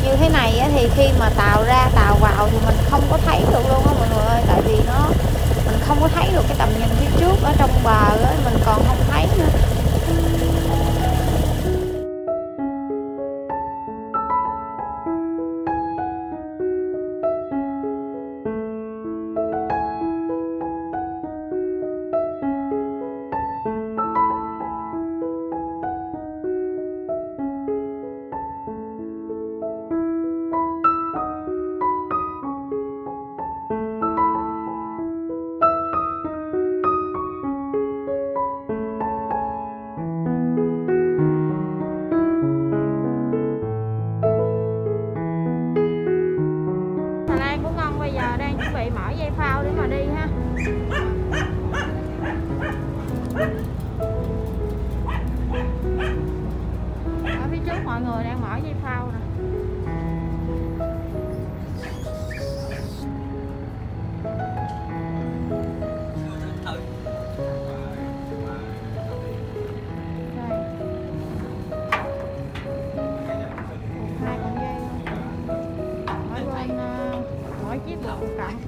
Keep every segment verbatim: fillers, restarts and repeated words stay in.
như thế này á, thì khi mà tàu ra tàu vào thì mình không có thấy được luôn á mọi người ơi, tại vì nó mình không có thấy được cái tầm nhìn phía trước ở trong bờ á, mình còn không thấy nữa. Mọi người đang mở dây phao nè. Hai con dây mỗi bên mỗi chiếc một cọng.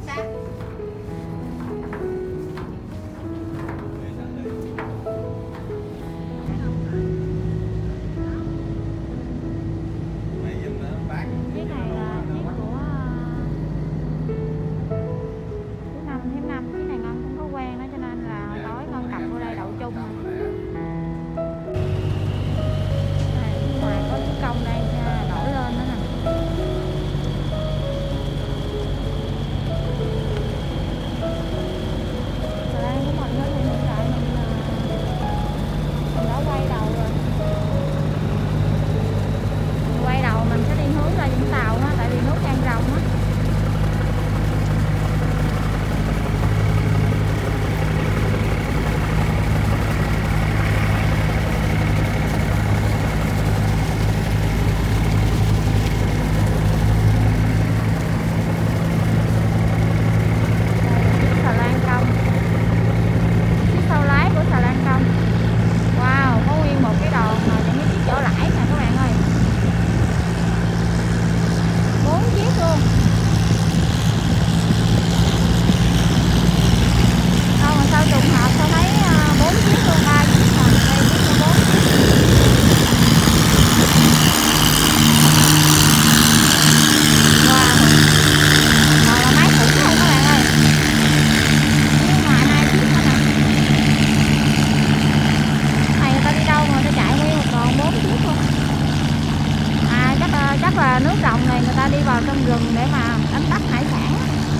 Nước rồng này người ta đi vào trong rừng để mà đánh bắt hải sản.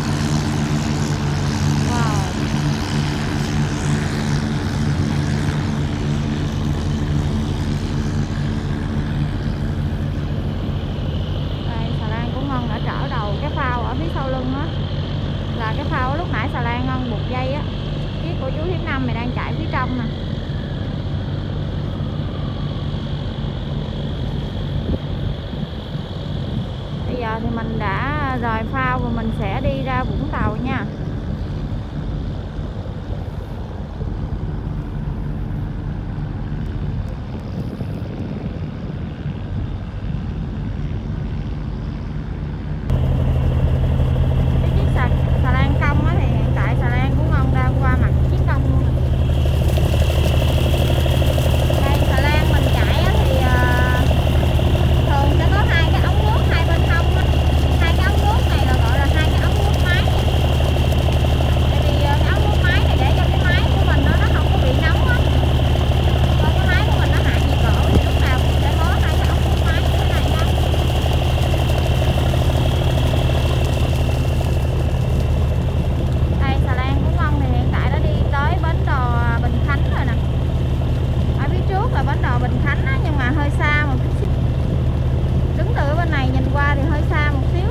Wow. Đây, xà lan của Ngân đã trở đầu cái phao ở phía sau lưng á, là cái phao lúc nãy xà lan Ngân buộc dây á, chiếc của chú Thiếm Năm này đang chạy phía trong nè. Bây giờ thì mình đã rời phao và mình sẽ đi ra Vũng Tàu nha. Cái chiếc xà, xà lan công á, thì hiện tại xà lan của Ngân đang qua mặt chiếc công luôn. Đây xà lan mình chạy á, thì uh, thường sẽ có hai cái ống nước hai bên hông á. Hai cái ống nước này là gọi là hai cái ống nước máy. Tại vì uh, cái ống nước máy này để cho cái máy của mình nó, nó không có bị nóng á. Còn cái máy của mình nó hạ nhiệt độ thì lúc nào cũng sẽ có hai cái ống nước máy như thế này ha. Đây xà lan của Ngân thì hiện tại đã đi tới bến đò Bình Khánh rồi nè. Ở phía trước là bến đò Bình Khánh á, nhưng mà hơi xa một chút xíu. Đứng từ bên này nhìn qua thì hơi xa một xíu.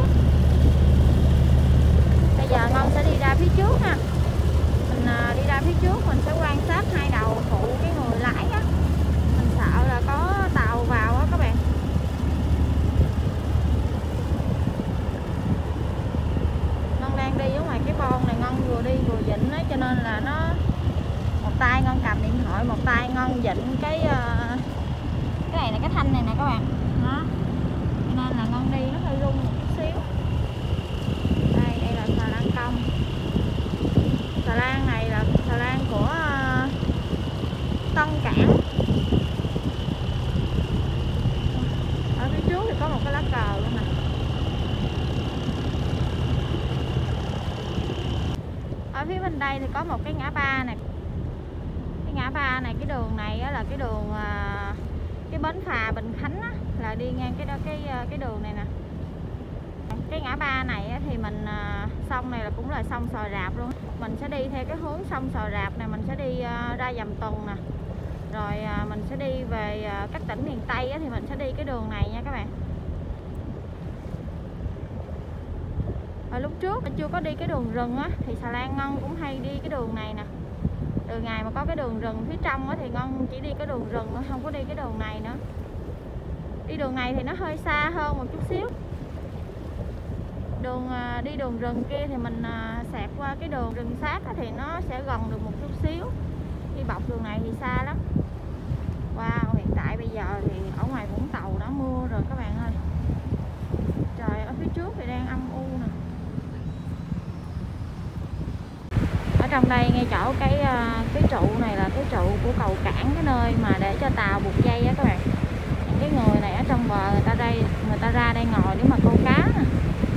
Bây giờ Ngân sẽ đi ra phía trước ha. Mình đi ra phía trước mình sẽ quan sát hai đầu phụ cái người lái á. Mình sợ là có tàu vào á các bạn. Ngân đang đi ở ngoài cái bon này, Ngân vừa đi vừa vịnh á, cho nên là nó một tay Ngân cầm điện thoại, một tay Ngân vịnh cái uh, cái này là cái thanh này nè các bạn. Đó. Cho nên là Ngân đi rất một cái lá cờ luôn nè. Ở phía bên đây thì có một cái ngã ba này. Cái ngã ba này, cái đường này á, là cái đường à, cái bến phà Bình Khánh á, là đi ngang cái đó cái cái đường này nè. Cái ngã ba này á, thì mình à, sông này là cũng là sông Sò Rạp luôn. Mình sẽ đi theo cái hướng sông Sò Rạp này, mình sẽ đi à, ra Dầm Tuần nè. Rồi à, mình sẽ đi về à, các tỉnh miền Tây á, thì mình sẽ đi cái đường này nha các bạn. Và lúc trước mình chưa có đi cái đường rừng á, thì Xà Lan Ngân cũng hay đi cái đường này nè. Từ ngày mà có cái đường rừng phía trong á, thì Ngân chỉ đi cái đường rừng, không có đi cái đường này nữa. Đi đường này thì nó hơi xa hơn một chút xíu. Đường đi đường rừng kia thì mình xẹt qua cái đường rừng sát á, thì nó sẽ gần được một chút xíu. Đi bọc đường này thì xa lắm. Wow, hiện tại bây giờ thì ở ngoài Vũng Tàu đã mưa rồi các bạn ơi. Trời, ở phía trước thì đang âm u nè. Ở trong đây ngay chỗ cái cái trụ này là cái trụ của cầu cảng, cái nơi mà để cho tàu buộc dây á các bạn. Những cái người này ở trong bờ người ta đây, người ta ra đây ngồi để mà câu cá nè.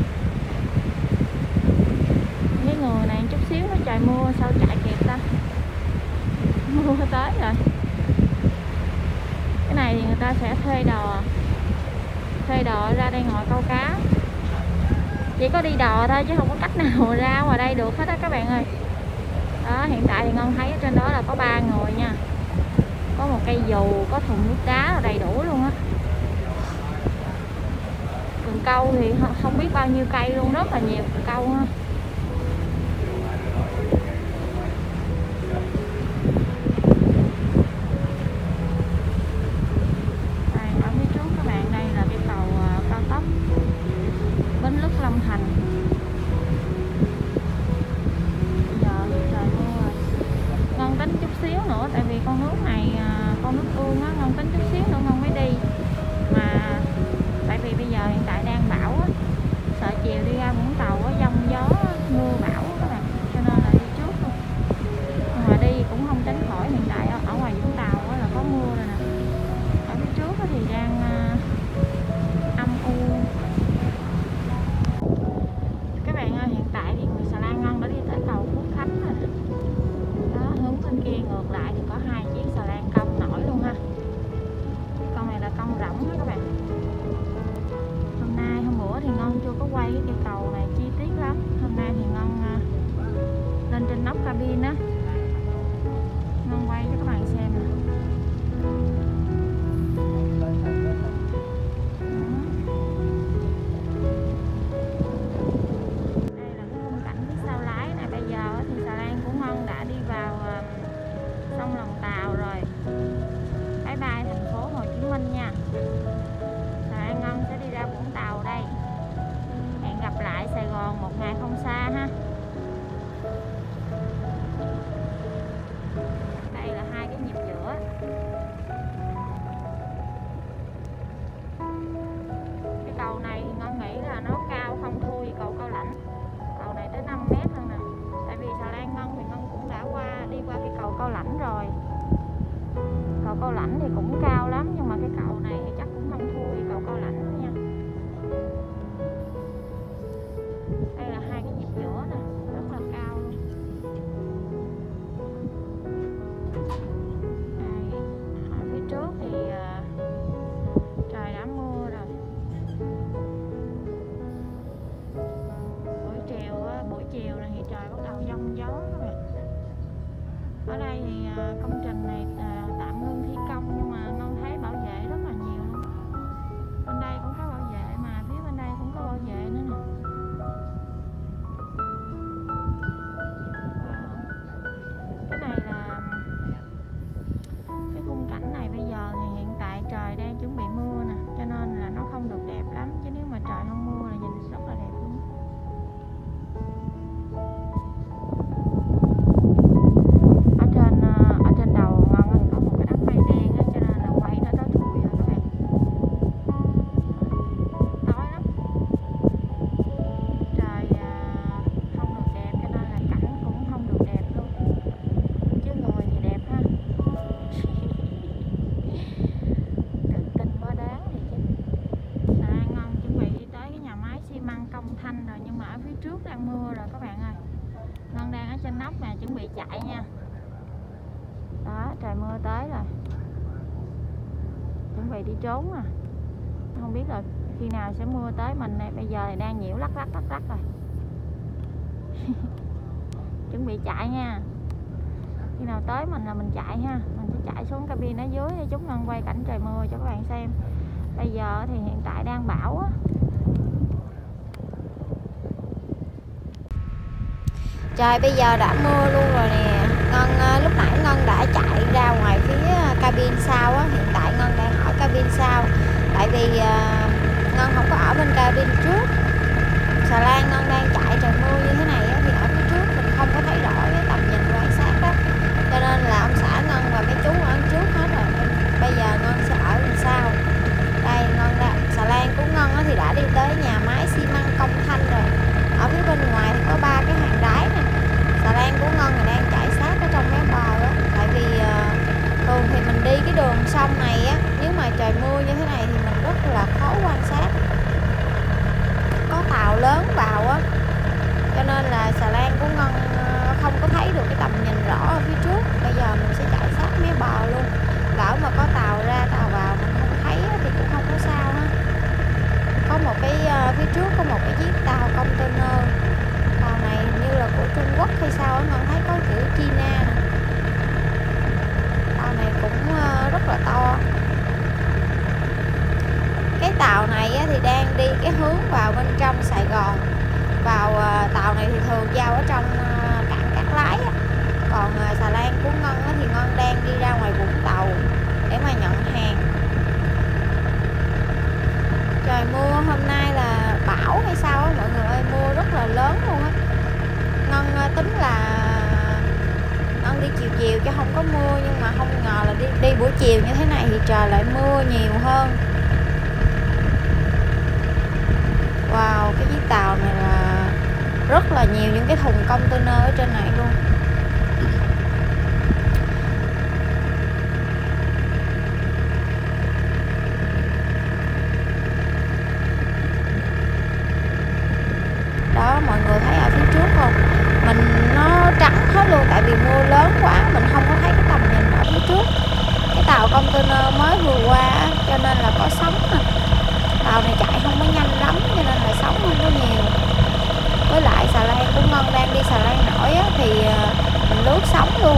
Cái người này chút xíu nó trời mưa sao chạy kịp ta. Mưa tới rồi. Cái này thì người ta sẽ thuê đò, thuê đò ra đây ngồi câu cá. Chỉ có đi đò thôi chứ không có cách nào ra ngoài đây được hết á các bạn ơi. Đó, hiện tại thì Ngân thấy ở trên đó là có ba người nha. Có một cây dù, có thùng nước đá đầy đủ luôn á. Cần câu thì không biết bao nhiêu cây luôn, rất là nhiều cần câu ha. Đây, ở phía trước các bạn, đây là cái cầu cao tốc Bến Lức Long Thành. Tính chút xíu nữa, tại vì con nước này con nước ương á, Ngân tính chút xíu nữa Ngân mới đi, mà tại vì bây giờ hiện tại đang bão á, sợ chiều đi ra Vũng Tàu á, giông gió mưa bão các bạn, cho nên là đi trước luôn. Nhưng mà đi cũng không tránh khỏi, hiện tại ở, ở ngoài Vũng Tàu á, là có mưa rồi nè. Ở phía trước á, thì đang uh, âm u. Các bạn ơi, hiện tại thì người Xà Lan Ngân đã đi tới cầu Phước Khánh rồi nè. Bên kia ngược lại thì có hai chiếc xà lan công nổi luôn ha. Con này là con rỗng đó các bạn. Hôm nay hôm bữa thì Ngân chưa có quay cái cây cầu này chi tiết lắm. Hôm nay thì Ngân uh, lên trên nóc cabin á, Ngân quay cho các bạn xem nè. Đây là cái khung cảnh phía sau lái này. Bây giờ thì xà lan của Ngân đã đi vào uh, sông Lòng Tàu rồi. Bye bye thành phố Hồ Chí Minh nha. Xà Lan Ngân sẽ đi ra Vũng Tàu đây. Hẹn gặp lại Sài Gòn một ngày không xa ha. Đây là hai cái nhịp giữa. Cái cầu này thì Ngân nghĩ là nó cao không thua gì cầu Cao Lãnh. Cầu này tới năm mét hơn nè. Tại vì Xà Lan Ngân thì Ngân cũng đã qua đi qua cái cầu Cao Lãnh rồi. Cầu Cao Lãnh thì cũng cao lắm, nhưng mà cái cầu này thì chắc cũng không thua gì cầu Cao Lãnh nữa nha. Đây là hai cái nhịp giữa nè, rất là cao luôn. Đây, ở phía trước thì uh, trời đã mưa rồi. Buổi chiều buổi chiều này thì trời bắt đầu giông gió các bạn. Ở đây thì uh, công trình này uh, tạm ngưng thi công, nhưng mà Ngân thấy bảo vệ rất là nhiều luôn. Bên đây cũng có bảo vệ, mà phía bên đây cũng có bảo vệ nữa nè. Cái này là cái khung cảnh này bây giờ thì hiện tại trời đang chuẩn bị mưa nè, cho nên là nó không được đẹp lắm, chứ nếu mà trời không mưa là nhìn rất là đẹp luôn. Ở trên ở trên đầu Ngân thì có một cái đám mây đen á, cho nên thanh rồi, nhưng mà ở phía trước đang mưa rồi các bạn ơi. Ngân đang ở trên nóc nè, chuẩn bị chạy nha. Đó, trời mưa tới rồi, chuẩn bị đi trốn à. Không biết là khi nào sẽ mưa tới mình này. Bây giờ thì đang nhiễu lắc lắc lắc lắc rồi. Chuẩn bị chạy nha. Khi nào tới mình là mình chạy ha. Mình sẽ chạy xuống cabin ở dưới để chúng Ngân quay cảnh trời mưa cho các bạn xem. Bây giờ thì hiện tại đang bão á. Trời bây giờ đã mưa luôn rồi nè. Ngân lúc nãy Ngân đã chạy ra ngoài phía cabin sau á. Hiện tại Ngân đang ở cabin sau. Tại vì uh, Ngân không có ở bên cabin trước. Xà lan Ngân đang chạy trời mưa như thế này á, thì ở phía trước mình không có thấy rõ cái tầm nhìn quan sát đó. Cho nên là ông xã Ngân và mấy chú ở trước hết rồi. Bây giờ Ngân sẽ ở bên sau. Đây Ngân đã, xà lan của Ngân á, thì đã đi tới nhà máy xi măng Công Thanh rồi. Ở phía bên ngoài thì có ba cái hàng đáy nè. Xà lan của Ngân thì đang chạy sát ở trong mé bờ á. Tại vì uh, thường thì mình đi cái đường sông này á, nếu mà trời mưa như thế này thì mình rất là khó quan sát. Có tàu lớn vào á, cho nên là xà lan của Ngân không có thấy được cái tầm nhìn rõ ở phía trước. Bây giờ mình sẽ chạy sát mé bờ luôn. Lỡ mà có tàu ra tàu vào mình không thấy á, thì cũng không có sao hết. Có một cái uh, phía trước có một cái chiếc tàu container. Tàu này như là của Trung Quốc hay sao á, Ngân thấy có chữ China. Tàu này cũng uh, rất là to. Cái tàu này á, thì đang đi cái hướng vào bên trong Sài Gòn. Vào uh, tàu này thì thường giao ở trong uh, cảng Cát Lái á. Còn uh, xà lan của Ngân á, thì Ngân đang đi ra ngoài Vũng Tàu để mà nhận hàng. Trời mưa hôm nay là bão hay sao á mọi người ơi, mưa rất là lớn luôn á. Ngân uh, tính là Ngân đi chiều chiều chứ không có mưa, nhưng mà không ngờ là đi, đi buổi chiều như thế này thì trời lại mưa nhiều hơn. Wow, cái chiếc tàu này là rất là nhiều những cái thùng container ở trên này luôn. Đó, mọi người thấy ở phía trước không? Mình nó trắng hết luôn, tại vì mưa lớn quá, mình không có thấy cái tầm nhìn ở phía trước. Cái tàu container mới vừa qua cho nên là có sóng nè. Tàu này chạy không có nhanh lắm cho nên là sóng không có nhiều. Với lại xà lan của Ngân đang đi xà lan nổi á, thì mình lướt sóng luôn.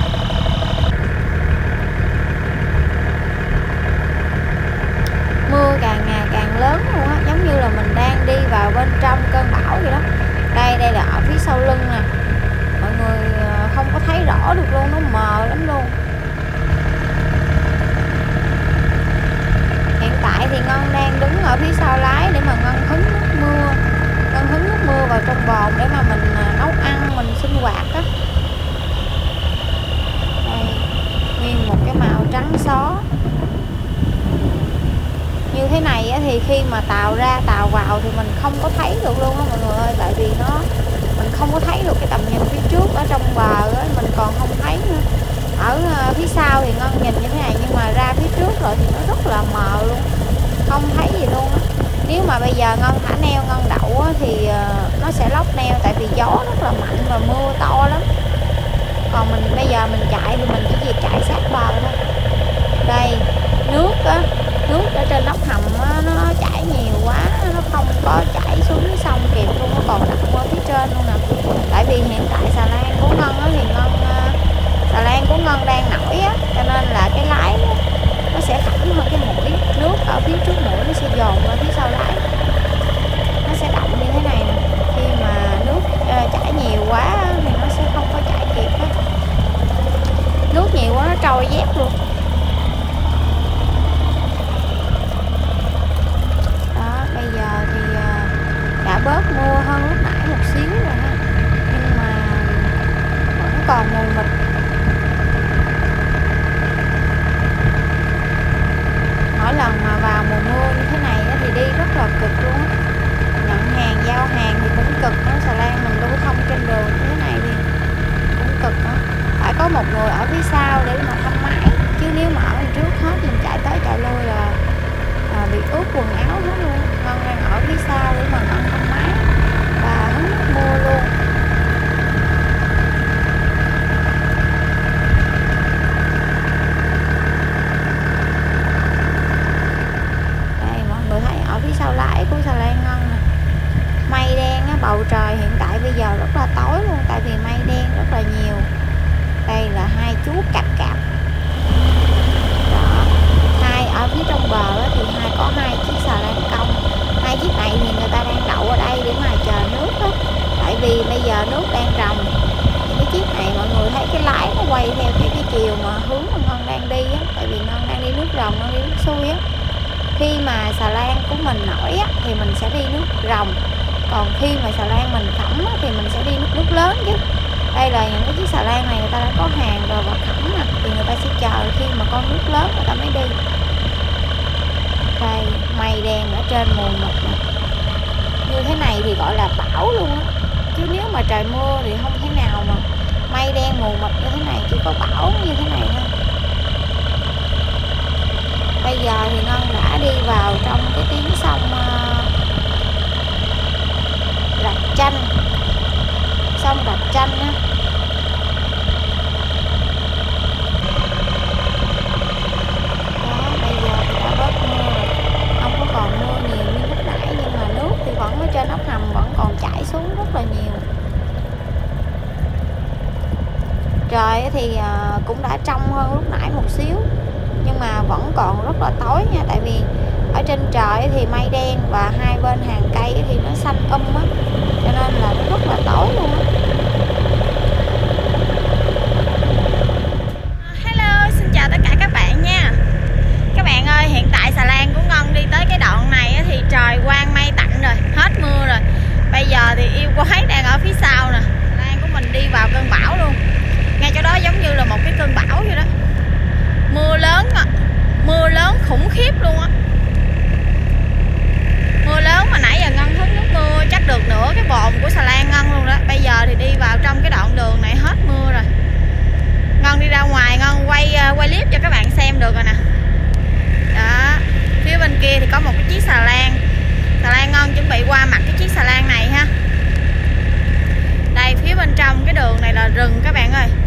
Mưa càng ngày càng lớn luôn á, giống như là mình đang đi vào bên trong cơn bão vậy đó. Đây, đây là ở phía sau lưng nè. Mọi người không có thấy rõ được luôn, nó mờ lắm luôn. Hiện tại thì Ngân đang đứng ở phía sau lái để mà Ngân hứng nước mưa. Ngân hứng nước mưa vào trong bồn để mà mình nấu ăn, mình sinh hoạt á. Đây, nguyên một cái màu trắng xó. Như thế này á, thì khi mà tàu ra tàu vào thì mình không có thấy được luôn á mọi người ơi. Tại vì nó mình không có thấy được cái tầm nhìn phía trước ở trong bờ á, mình còn không thấy nữa. Ở phía sau thì Ngân nhìn như thế này, nhưng mà ra phía trước rồi thì nó rất là mờ luôn, không thấy gì luôn á. Nếu mà bây giờ Ngân thả neo Ngân đậu á, thì nó sẽ lóc neo, tại vì gió rất là mạnh và mưa to lắm. Còn mình bây giờ mình chạy thì mình chỉ việc chạy sát bờ thôi. Đây, nước á, nước ở trên nóc hầm á, nó chảy nhiều quá, nó không có chảy xuống dưới sông kịp luôn, nó còn đập qua phía trên luôn nè. Tại vì hiện tại xà lan của Ngân á, thì Ngân xà lan của Ngân đang nổi á, cho nên là cái lái á, nó sẽ thẳng hơn cái mũi. Nước ở phía trước mũi nó sẽ dồn qua phía sau lái, nó sẽ động như thế này nè. Khi mà nước uh, chảy nhiều quá thì nó sẽ không có chảy kịp hết. Nước nhiều quá nó trôi dép luôn. Đó, bây giờ thì uh, đã bớt mưa hơn lúc nãy một xíu rồi ha, nhưng mà vẫn còn mù mịt. Mỗi lần mà vào mùa mưa như thế này thì đi rất là cực luôn. Nhận hàng, giao hàng thì cũng cực đó. Xà lan mình lưu thông trên đường như thế này thì cũng cực đó. Phải có một người ở phía sau để mà thăm máy, chứ nếu mà ở bên trước hết thì mình chạy tới chạy lui là à, bị ướt quần áo hết luôn. Ngân đang ở phía sau để mà Ngân thăm máy. của xà lan Ngân nè. Mây đen á, bầu trời hiện tại bây giờ rất là tối luôn, tại vì mây đen rất là nhiều. Đây là hai chú cặp cặp. Đó, hai ở phía trong bờ á, thì hai có hai chiếc xà lan công. Hai chiếc này thì người ta đang đậu ở đây để mà chờ nước á, tại vì bây giờ nước đang ròng. Cái chiếc này mọi người thấy cái lái nó quay theo cái cái chiều mà hướng mà Ngân đang đi á, tại vì Ngân đang đi nước ròng, Ngân đi nước xuôi á. Khi mà xà lan của mình nổi á, thì mình sẽ đi nước ròng, còn khi mà xà lan mình khẩm á, thì mình sẽ đi nước nước lớn chứ. Đây là những cái chiếc xà lan này người ta đã có hàng rồi và khẩm nè, thì người ta sẽ chờ khi mà con nước lớn người ta mới đi. Đây, mây đen ở trên mù mịt nè. Như thế này thì gọi là bão luôn á, chứ nếu mà trời mưa thì không thể nào mà mây đen mù mịt như thế này, chỉ có bão như thế này thôi. Bây giờ thì Ngân đã đi vào trong cái tiếng sông uh, Rạch Chanh, sông Rạch Chanh á. Đó, bây giờ thì đã bớt mưa rồi, không có còn mưa nhiều như lúc nãy, nhưng mà nước thì vẫn ở trên ốc hầm vẫn còn chảy xuống rất là nhiều. Trời thì uh, cũng đã trong hơn lúc nãy một xíu, nhưng mà vẫn còn rất là tối nha, tại vì ở trên trời thì mây đen và hai bên hàng cây thì nó xanh um á, cho nên là nó rất là tối luôn á. Hello, xin chào tất cả các bạn nha. Các bạn ơi, hiện tại xà lan của Ngân đi tới cái đoạn này thì trời quang mây tạnh rồi, hết mưa rồi. Bây giờ thì yêu quái đang ở phía sau nè, xà lan của mình đi vào cơn bão luôn. Ngay chỗ đó giống như là một cái cơn bão vậy đó. Mưa lớn á, mưa lớn khủng khiếp luôn á. Mưa lớn mà nãy giờ Ngân hứng nước mưa chắc được nửa cái bồn của xà lan Ngân luôn đó. Bây giờ thì đi vào trong cái đoạn đường này hết mưa rồi. Ngân đi ra ngoài, Ngân quay quay clip cho các bạn xem được rồi nè. Đó, phía bên kia thì có một cái chiếc xà lan. Xà lan Ngân chuẩn bị qua mặt cái chiếc xà lan này ha. Đây, phía bên trong cái đường này là rừng các bạn ơi.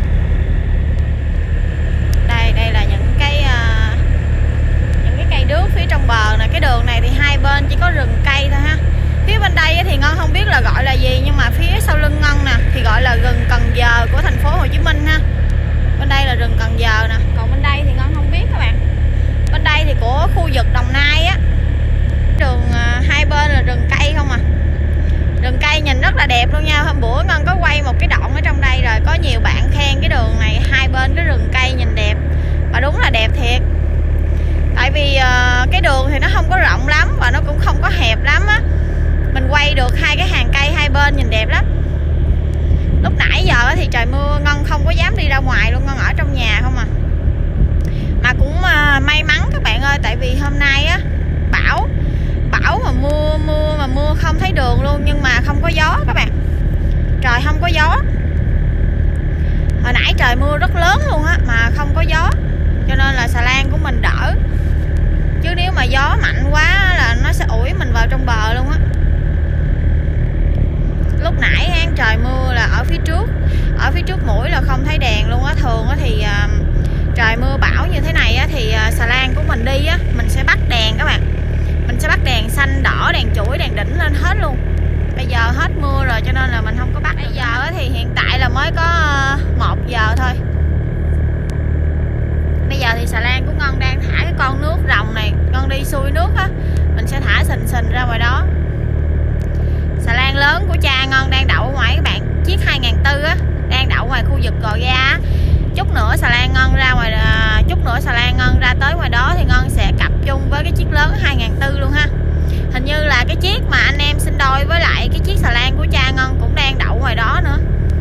Đây, đây là những cái uh, những cái cây đước phía trong bờ nè. Cái đường này thì hai bên chỉ có rừng cây thôi ha. Phía bên đây thì Ngân không biết là gọi là gì, nhưng mà phía sau lưng Ngân nè thì gọi là rừng Cần Giờ của thành phố Hồ Chí Minh ha. Bên đây là rừng Cần Giờ nè, còn bên đây thì Ngân không biết các bạn. Bên đây thì của khu vực Đồng Nai á. Đường uh, hai bên là rừng cây không à. Rừng cây nhìn rất là đẹp luôn nha. Hôm bữa Ngân có quay một cái đoạn ở trong đây rồi, có nhiều bạn khen cái đường này hai bên cái rừng cây nhìn đẹp. Và đúng là đẹp thiệt. Tại vì uh, cái đường thì nó không có rộng lắm và nó cũng không có hẹp lắm á. Mình quay được hai cái hàng cây hai bên nhìn đẹp lắm. Lúc nãy giờ thì trời mưa, Ngân không có dám đi ra ngoài luôn, Ngân ở trong nhà không à. Mà cũng uh, may mắn các bạn ơi, tại vì hôm nay á bão Bão mà mưa mưa mà mưa không thấy đường luôn, nhưng mà không có gió các bạn. Trời không có gió. Hồi nãy trời mưa rất lớn luôn á mà không có gió, cho nên là xà lan của mình đỡ. Chứ nếu mà gió mạnh quá là nó sẽ ủi mình vào trong bờ luôn á. Lúc nãy trời mưa là ở phía trước, ở phía trước mũi là không thấy đèn luôn á. Thường á thì trời mưa bão như thế này á thì xà lan của mình đi á, mình sẽ bắt đèn các bạn. Mình sẽ bắt đèn xanh, đỏ, đèn chuỗi, đèn đỉnh lên hết luôn. Bây giờ hết mưa rồi cho nên là mình không có bắt. Bây giờ thì hiện tại là mới có một giờ thôi. Bây giờ thì xà lan của Ngân đang thả cái con nước rồng này. Ngân đi xuôi nước á, mình sẽ thả sình sình ra ngoài đó. Xà lan lớn của cha Ngân đang đậu ở ngoài các bạn. Chiếc hai nghìn tư á, đang đậu ngoài khu vực Gò Ga á. Chút nữa xà lan Ngân ra ngoài, chút nữa xà lan Ngân ra tới ngoài đó thì Ngân sẽ cặp chung với cái chiếc lớn hai nghìn tư luôn ha. Hình như là cái chiếc mà anh em sinh đôi với lại cái chiếc xà lan của cha Ngân cũng đang đậu ngoài đó nữa.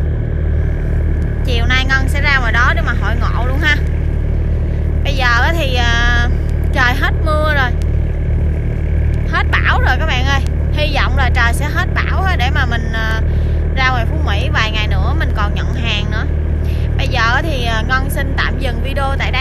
Chiều nay Ngân sẽ ra ngoài đó để mà hội ngộ luôn ha. Bây giờ thì uh, trời hết mưa rồi, hết bão rồi các bạn ơi. Hy vọng là trời sẽ hết bão để mà mình uh, ra ngoài Phú Mỹ vài ngày nữa mình còn nhận hàng nữa. Bây giờ thì Ngân xin tạm dừng video tại đây.